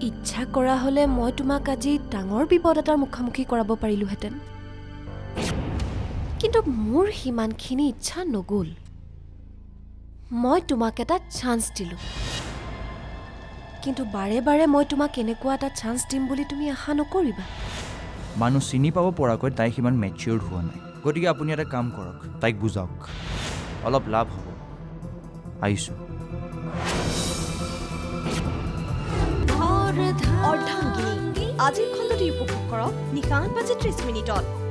ইচ্ছা কৰা হলে মই তোমাক আজি ডাঙৰ বিপদ এটাৰ মুখামুখি কৰাব পাৰিলোহেঁতেন কিন্তু মোৰ সিমানখিনি ইচ্ছা নগ'ল মই তোমাক এটা চান্স দিলো কিন্তু বাৰে বাৰে মই তোমাক এনেকুৱা এটা চান্স দিম বুলি তুমি আশা নকৰিবা মানুহ চিনি পাব পৰাকৈ তাই সিমান মেচিউৰ্ড হোৱা নাই গতিকে আপুনি এটা কাম কৰক তাইক বুজাওক অলপ লাভ হ'ব আহিছোঁ অৰ্ধাংগিনী আজিৰ খণ্ডটি উপভোগ কৰক নিশা 8:30 মিনিটত